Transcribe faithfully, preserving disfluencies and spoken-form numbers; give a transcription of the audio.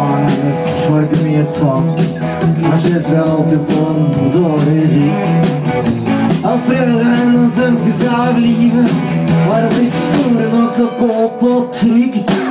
faren hennes var det ikke mye tak. Han skjelte alltid på en dårlig rygg. Alt brødre hennes ønsker seg av livet var å bli store nok til å gå på trygd.